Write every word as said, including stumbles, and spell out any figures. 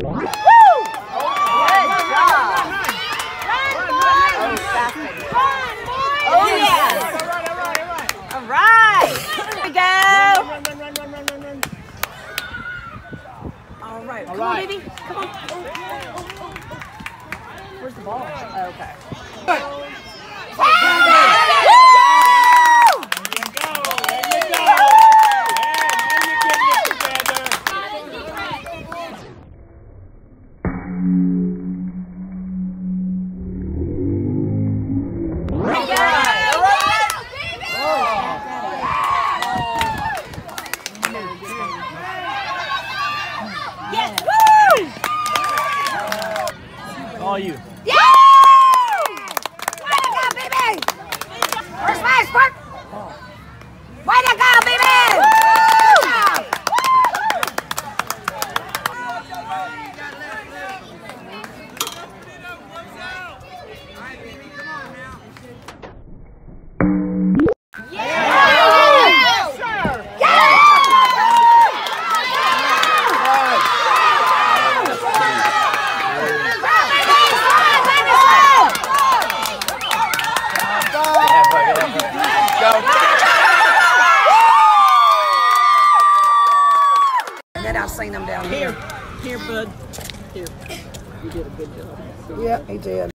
Oh, yeah. All right. Here we go. Run, run, run, run, run, run, run. All right. All Come right. on, baby. Come on. Oh, oh, oh, oh. Where's the ball? Oh, okay. Yes! Woo! All you. Yeah! Way to go, baby! First base, Spark! Way to go, baby! Woo! And then I've seen them down here. Here, bud. Here. You did a good job. Yeah, he did.